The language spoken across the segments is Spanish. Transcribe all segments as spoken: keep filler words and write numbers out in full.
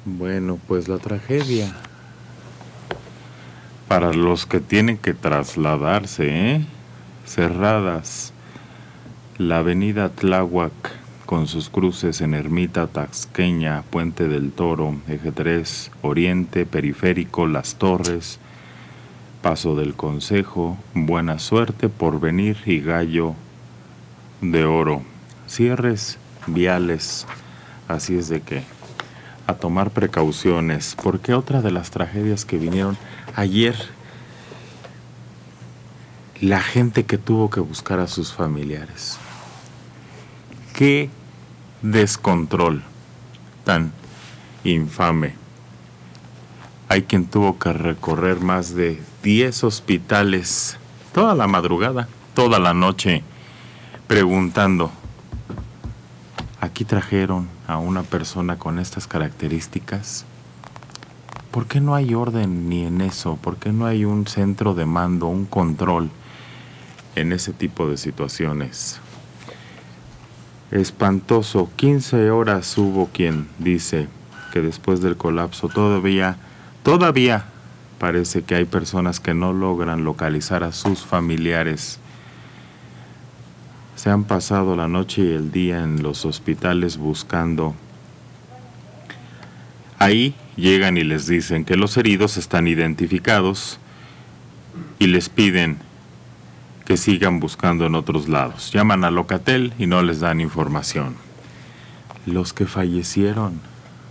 Bueno, pues la tragedia para los que tienen que trasladarse, ¿eh? Cerradas la avenida Tláhuac con sus cruces en Ermita Taxqueña, Puente del Toro, Eje tres, Oriente, Periférico, Las Torres, Paso del Consejo, Buena Suerte, Porvenir y Gallo de Oro. Cierres viales, así es de que a tomar precauciones, porque otra de las tragedias que vinieron ayer, la gente que tuvo que buscar a sus familiares. Qué descontrol tan infame. Hay quien tuvo que recorrer más de diez hospitales toda la madrugada, toda la noche, preguntando, aquí trajeron a una persona con estas características. ¿Por qué no hay orden ni en eso? ¿Por qué no hay un centro de mando, un control en ese tipo de situaciones? Espantoso. quince horas hubo quien dice que después del colapso todavía, todavía parece que hay personas que no logran localizar a sus familiares. Se han pasado la noche y el día en los hospitales buscando. Ahí llegan y les dicen que los heridos están identificados y les piden que sigan buscando en otros lados. Llaman a Locatel y no les dan información. Los que fallecieron,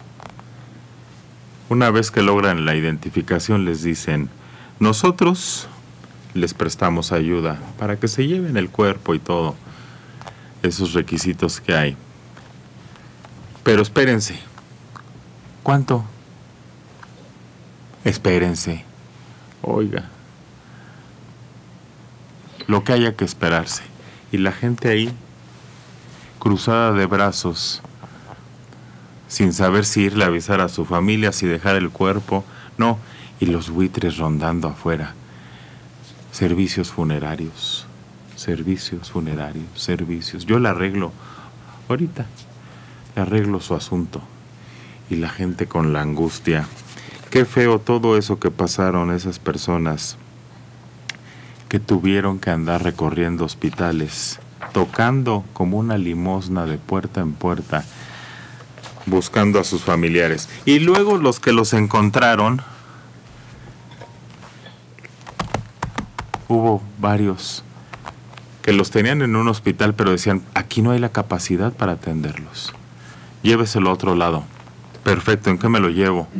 una vez que logran la identificación, les dicen, nosotros les prestamos ayuda para que se lleven el cuerpo y todo, esos requisitos que hay. Pero espérense. ¿Cuánto? Espérense. Oiga. Lo que haya que esperarse. Y la gente ahí, cruzada de brazos, sin saber si irle a avisar a su familia, si dejar el cuerpo. No, y los buitres rondando afuera. Servicios funerarios. Servicios funerarios, servicios. Yo le arreglo, ahorita, le arreglo su asunto. Y la gente con la angustia. Qué feo todo eso que pasaron esas personas que tuvieron que andar recorriendo hospitales, tocando como una limosna de puerta en puerta, buscando a sus familiares. Y luego los que los encontraron, hubo varios que los tenían en un hospital, pero decían, aquí no hay la capacidad para atenderlos. Lléveselo a otro lado. Perfecto, ¿en qué me lo llevo?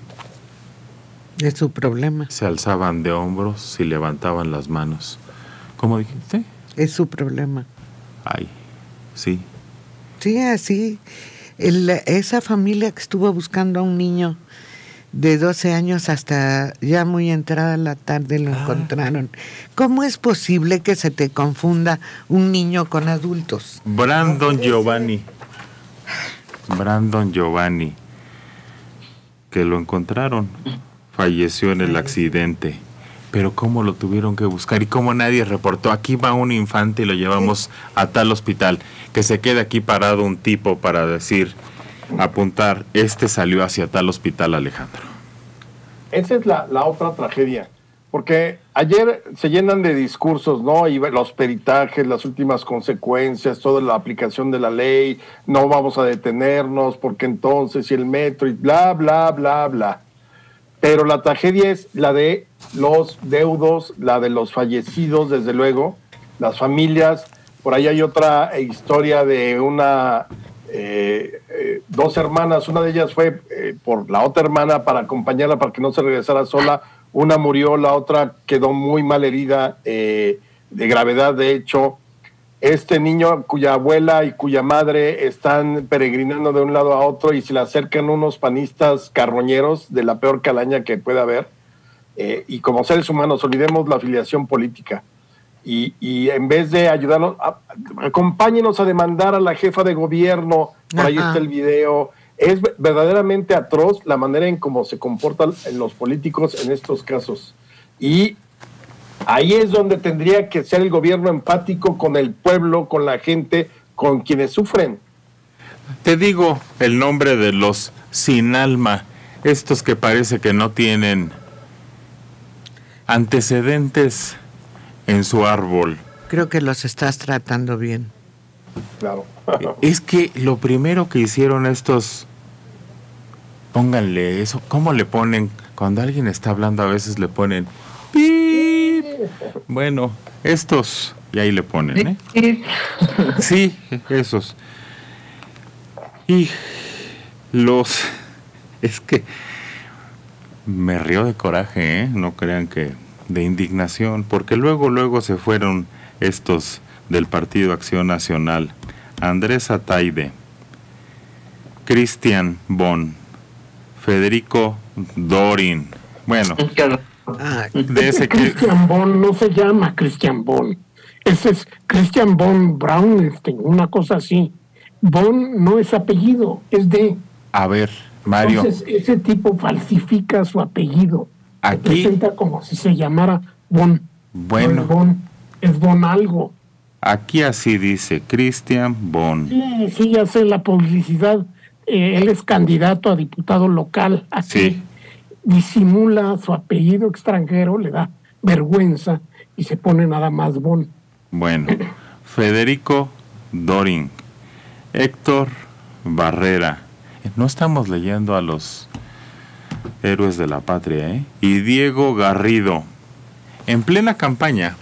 Es su problema. Se alzaban de hombros y levantaban las manos. ¿Cómo dijiste? Es su problema. Ay, sí. Sí, así. El, esa familia que estuvo buscando a un niño de doce años hasta ya muy entrada la tarde lo ah. encontraron. ¿Cómo es posible que se te confunda un niño con adultos? Brandon Giovanni. Brandon Giovanni. Que lo encontraron. Falleció en el accidente. Pero cómo lo tuvieron que buscar y cómo nadie reportó. Aquí va un infante y lo llevamos a tal hospital. Que se quede aquí parado un tipo para decir, apuntar, este salió hacia tal hospital, Alejandro. Esa es la, la otra tragedia. Porque ayer se llenan de discursos, ¿no? Y los peritajes, las últimas consecuencias, toda la aplicación de la ley, no vamos a detenernos, porque entonces, y el metro, y bla, bla, bla, bla. Pero la tragedia es la de los deudos, la de los fallecidos, desde luego, las familias. Por ahí hay otra historia de una, eh, eh, dos hermanas, una de ellas fue eh, por la otra hermana para acompañarla para que no se regresara sola. Una murió, la otra quedó muy mal herida, eh, de gravedad, de hecho. Este niño cuya abuela y cuya madre están peregrinando de un lado a otro y se le acercan unos panistas carroñeros de la peor calaña que pueda haber. Eh, y como seres humanos, olvidemos la afiliación política. Y, y en vez de ayudarnos, a, acompáñenos a demandar a la jefa de gobierno, por Ajá. ahí está el video. Es verdaderamente atroz la manera en cómo se comportan los políticos en estos casos. Y ahí es donde tendría que ser el gobierno empático con el pueblo, con la gente, con quienes sufren. Te digo el nombre de los sin alma estos que parece que no tienen antecedentes en su árbol. Creo que los estás tratando bien. Claro. Es que lo primero que hicieron estos, pónganle eso, ¿cómo le ponen? Cuando alguien está hablando a veces le ponen ¡pip! Bueno, estos, y ahí le ponen, ¿eh? Sí, esos. Y los, es que me río de coraje, ¿eh? No crean que de indignación, porque luego, luego se fueron estos del Partido Acción Nacional, Andrés Ataide, Cristian Bon, Federico Dorin, bueno, Ah, de ese que... Cristian Bon no se llama Cristian Bon, ese es Christian von Braunstein, una cosa así. Bon no es apellido, es de... A ver, Mario. Entonces ese tipo falsifica su apellido. Aquí... Se presenta como si se llamara Bon. Bueno. No es Bon, es Bon algo. Aquí así dice, Cristian Bon. Sí, sí, ya sé la publicidad. Eh, él es candidato a diputado local. Aquí Sí. disimula su apellido extranjero, le da vergüenza y se pone nada más Bon. Bueno, Federico Dorin, Héctor Barrera. No estamos leyendo a los héroes de la patria, ¿eh? Y Diego Garrido. En plena campaña.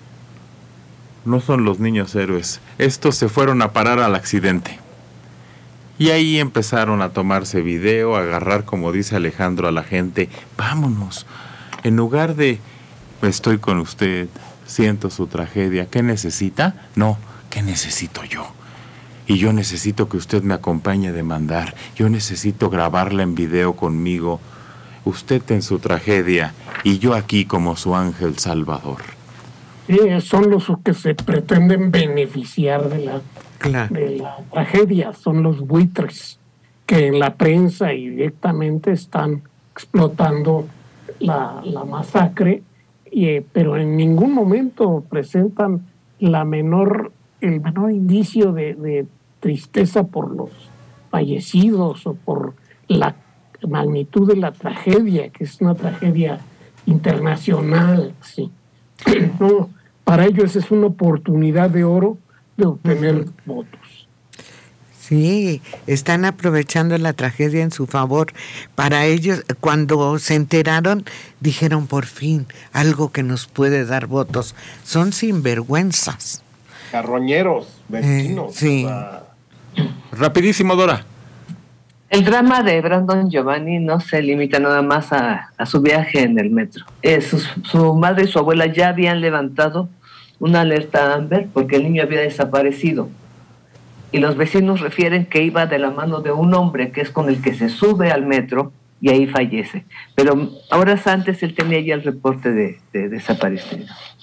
No son los niños héroes. Estos se fueron a parar al accidente. Y ahí empezaron a tomarse video, a agarrar, como dice Alejandro, a la gente. Vámonos. En lugar de, estoy con usted, siento su tragedia. ¿Qué necesita? No, ¿qué necesito yo? Y yo necesito que usted me acompañe a demandar. Yo necesito grabarla en video conmigo. Usted en su tragedia y yo aquí como su ángel salvador. Sí, son los que se pretenden beneficiar de la, claro. de la tragedia, son los buitres que en la prensa y directamente están explotando la, la masacre, y, eh, pero en ningún momento presentan la menor, el menor indicio de, de tristeza por los fallecidos o por la magnitud de la tragedia, que es una tragedia internacional, sí. No, para ellos es una oportunidad de oro de obtener uh-huh. votos. Sí, están aprovechando la tragedia en su favor. Para ellos, cuando se enteraron, dijeron por fin algo que nos puede dar votos. Son sinvergüenzas. Carroñeros, vecinos. Eh, sí. O sea... Rapidísimo, Dora. El drama de Brandon Giovanni no se limita nada más a, a su viaje en el metro. Eh, su, su madre y su abuela ya habían levantado una alerta Amber porque el niño había desaparecido. Y los vecinos refieren que iba de la mano de un hombre que es con el que se sube al metro y ahí fallece. Pero horas antes él tenía ya el reporte de, de desaparición.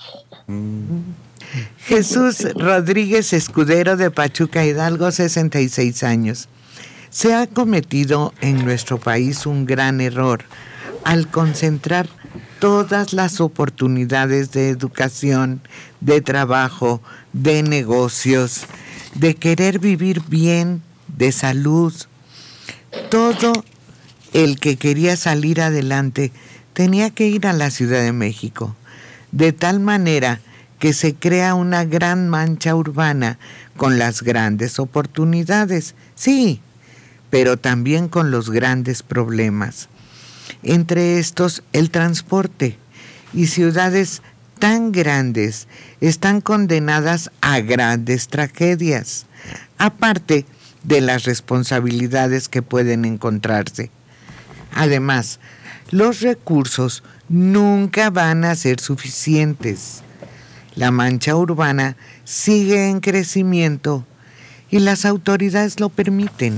Jesús Rodríguez Escudero, de Pachuca, Hidalgo, sesenta y seis años. Se ha cometido en nuestro país un gran error al concentrar todas las oportunidades de educación, de trabajo, de negocios, de querer vivir bien, de salud. Todo el que quería salir adelante tenía que ir a la Ciudad de México, de tal manera que se crea una gran mancha urbana con las grandes oportunidades, sí, pero también con los grandes problemas. Entre estos, el transporte, y ciudades tan grandes están condenadas a grandes tragedias, aparte de las responsabilidades que pueden encontrarse. Además, los recursos nunca van a ser suficientes. La mancha urbana sigue en crecimiento y las autoridades lo permiten.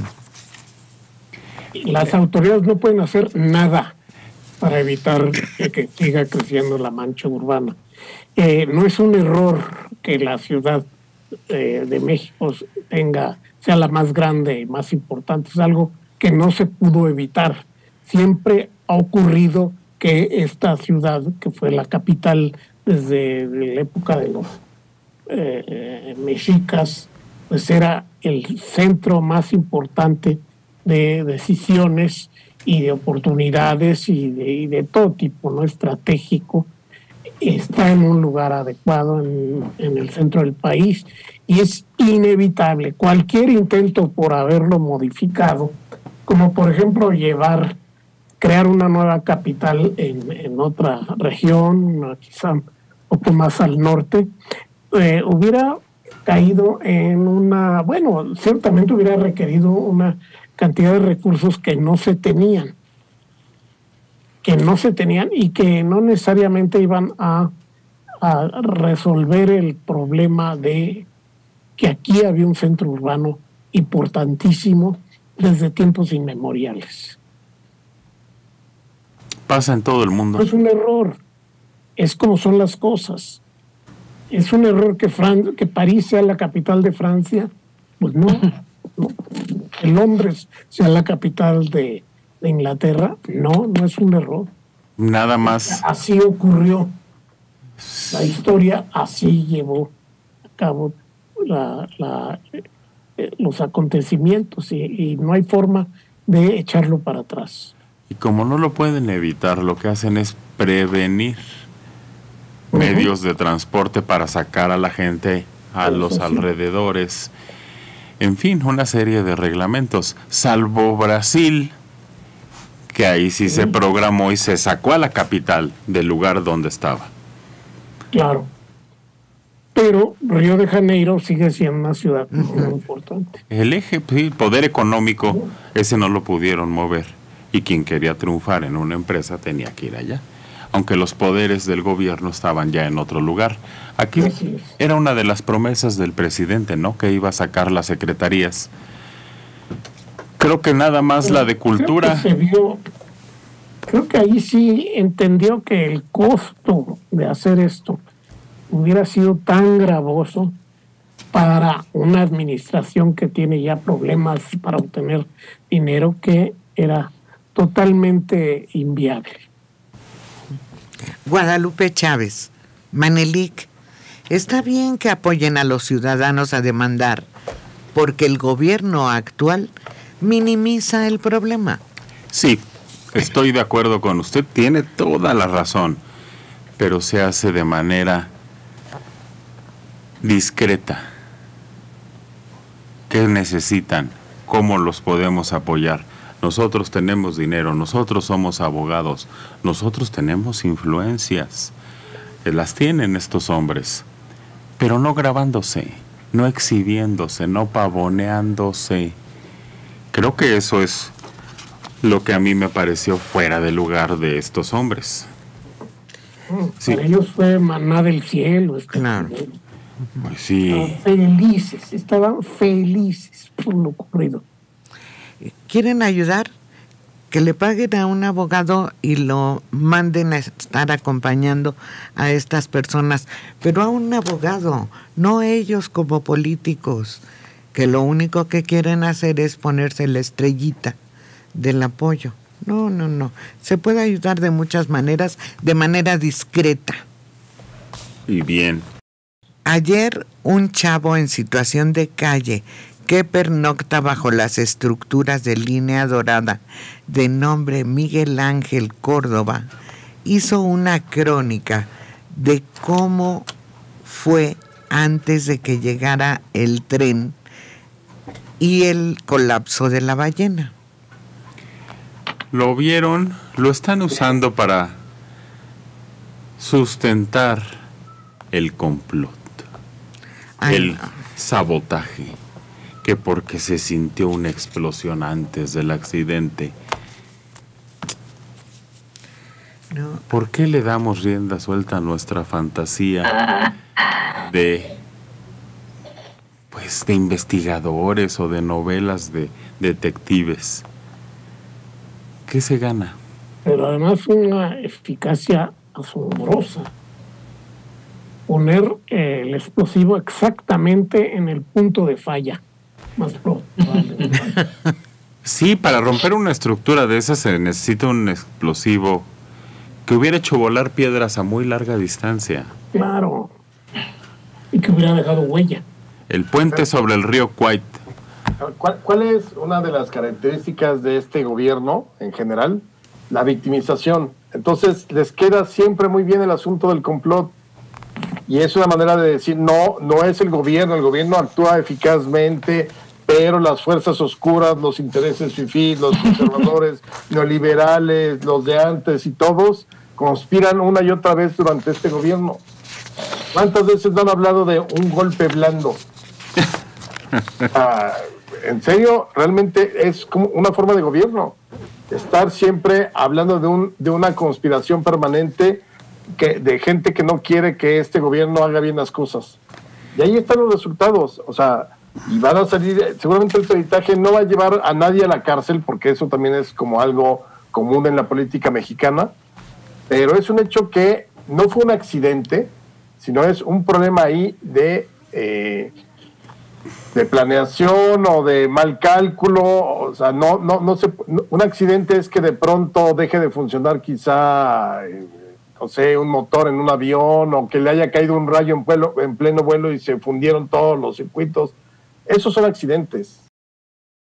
Las autoridades no pueden hacer nada para evitar que, que siga creciendo la mancha urbana. Eh, no es un error que la Ciudad eh, de México tenga, sea la más grande y más importante, es algo que no se pudo evitar. Siempre ha ocurrido que esta ciudad, que fue la capital desde la época de los eh, mexicas, pues era el centro más importante de decisiones y de oportunidades y de, y de todo tipo, ¿no? Estratégico, está en un lugar adecuado en, en el centro del país y es inevitable cualquier intento por haberlo modificado, como por ejemplo llevar, crear una nueva capital en, en otra región, quizá un poco más al norte, eh, hubiera caído en una, bueno, ciertamente hubiera requerido una cantidad de recursos que no se tenían, que no se tenían y que no necesariamente iban a, a resolver el problema de que aquí había un centro urbano importantísimo desde tiempos inmemoriales. Pasa en todo el mundo. No es un error, es como son las cosas. ¿Es un error que, Fran- que París sea la capital de Francia? Pues no, no. Que Londres sea la capital de, de Inglaterra, no, no es un error. Nada más. Así ocurrió. La historia así llevó a cabo la, la, eh, los acontecimientos y, y no hay forma de echarlo para atrás. Y como no lo pueden evitar, lo que hacen es prevenir uh-huh. medios de transporte para sacar a la gente a Eso los sí. alrededores. En fin, una serie de reglamentos, salvo Brasil, que ahí sí, sí se programó y se sacó a la capital del lugar donde estaba. Claro. Pero Río de Janeiro sigue siendo una ciudad uh-huh. muy importante. El eje, sí, poder económico, uh-huh. ese no lo pudieron mover. Y quien quería triunfar en una empresa tenía que ir allá. Aunque los poderes del gobierno estaban ya en otro lugar. Aquí era una de las promesas del presidente, ¿no? Que iba a sacar las secretarías. Creo que nada más la de cultura. Creo que se vio, creo que ahí sí entendió que el costo de hacer esto hubiera sido tan gravoso para una administración que tiene ya problemas para obtener dinero que era totalmente inviable. Guadalupe Chávez, Manelik, está bien que apoyen a los ciudadanos a demandar, porque el gobierno actual minimiza el problema. Sí, estoy de acuerdo con usted, tiene toda la razón, pero se hace de manera discreta. ¿Qué necesitan? ¿Cómo los podemos apoyar? Nosotros tenemos dinero, nosotros somos abogados, nosotros tenemos influencias. Las tienen estos hombres, pero no grabándose, no exhibiéndose, no pavoneándose. Creo que eso es lo que a mí me pareció fuera de lugar de estos hombres. Sí. Para ellos fue maná del cielo. Claro. Pues sí. Estaban felices, estaban felices por lo ocurrido. ¿Quieren ayudar? Que le paguen a un abogado y lo manden a estar acompañando a estas personas, pero a un abogado, no ellos como políticos, que lo único que quieren hacer es ponerse la estrellita del apoyo. No, no, no. Se puede ayudar de muchas maneras, de manera discreta. Y bien. Ayer un chavo en situación de calle que pernocta bajo las estructuras de Línea Dorada, de nombre Miguel Ángel Córdoba, hizo una crónica de cómo fue antes de que llegara el tren y el colapso de la ballena. Lo vieron, lo están usando para sustentar el complot, Ay, el no. sabotaje. Que porque se sintió una explosión antes del accidente. No. ¿Por qué le damos rienda suelta a nuestra fantasía de, pues, de investigadores o de novelas de detectives? ¿Qué se gana? Pero además una eficacia asombrosa. Poner eh, el explosivo exactamente en el punto de falla. Más probable. Sí, para romper una estructura de esas se necesita un explosivo que hubiera hecho volar piedras a muy larga distancia. Claro. Y que hubiera dejado huella. El puente sobre el río Kwai ¿Cuál, ¿Cuál es una de las características de este gobierno en general? La victimización. Entonces les queda siempre muy bien el asunto del complot. Y es una manera de decir, no, no es el gobierno, el gobierno actúa eficazmente, pero las fuerzas oscuras, los intereses fifís, los conservadores, neoliberales, los de antes y todos, conspiran una y otra vez durante este gobierno. ¿Cuántas veces no han hablado de un golpe blando? Ah, en serio, realmente es como una forma de gobierno. Estar siempre hablando de, un, de una conspiración permanente que, de gente que no quiere que este gobierno haga bien las cosas. Y ahí están los resultados. O sea, y van a salir, seguramente el peritaje no va a llevar a nadie a la cárcel, porque eso también es como algo común en la política mexicana, pero es un hecho que no fue un accidente, sino es un problema ahí de, eh, de planeación o de mal cálculo. O sea, no, no, no se, no, un accidente es que de pronto deje de funcionar quizá, eh, no sé, un motor en un avión, o que le haya caído un rayo en, vuelo, en pleno vuelo y se fundieron todos los circuitos. Esos son accidentes.